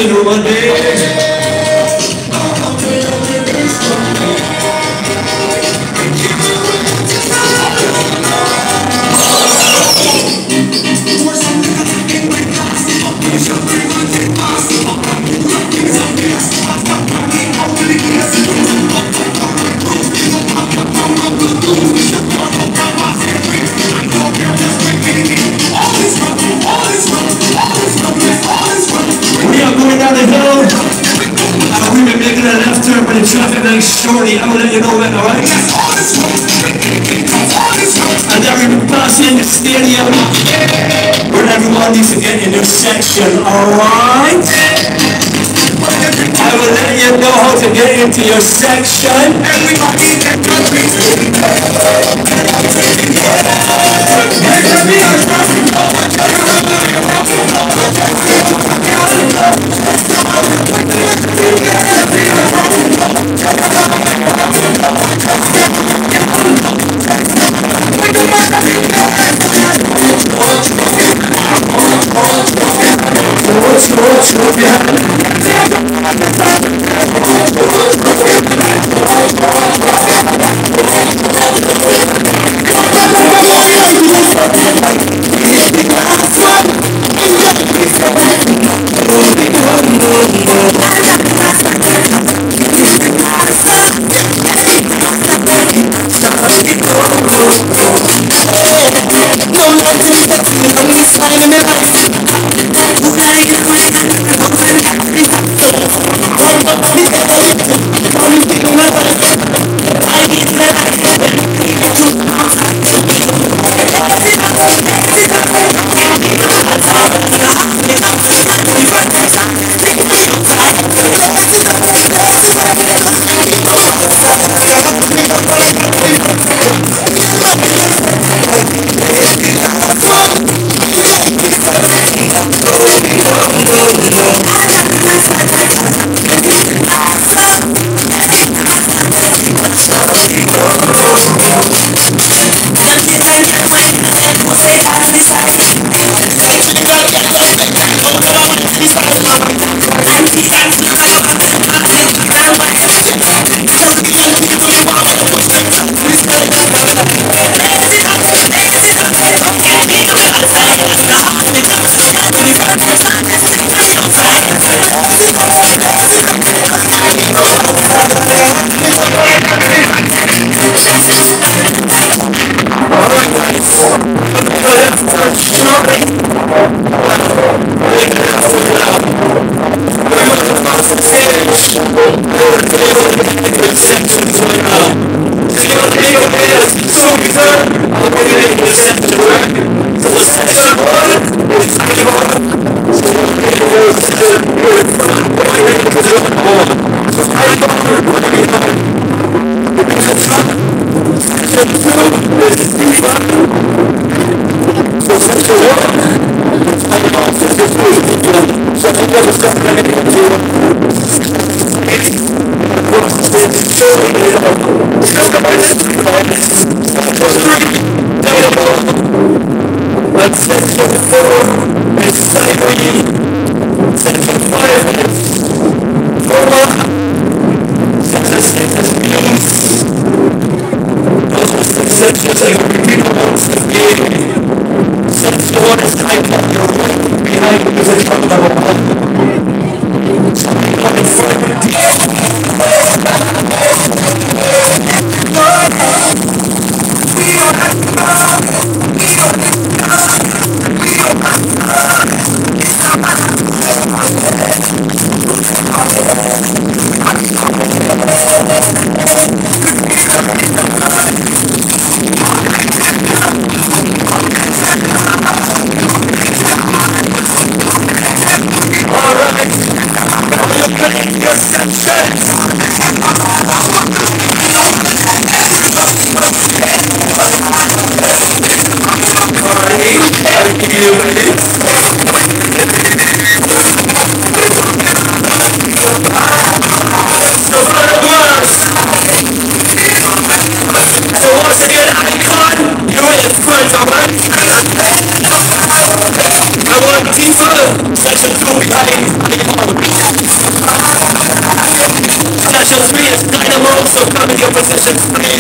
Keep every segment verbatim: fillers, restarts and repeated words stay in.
section one day. But the traffic light shortly, I will let you know when, alright? And then we'll be passing the stadium where everyone needs to get in their section, alright? I will let you know how to get into your section. Everybody get your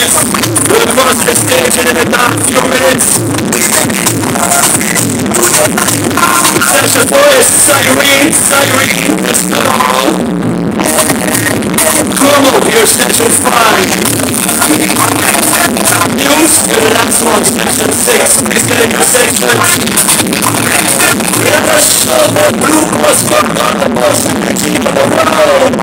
We're across the stage in about a few minutes. Section four is Cyrene, Cyrene, let's go. Como, here's section five. News, you're the last one, section six. Please get in your section. Never show the blue was for on the most energy of the world.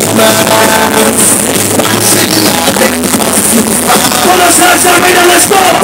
Let's go!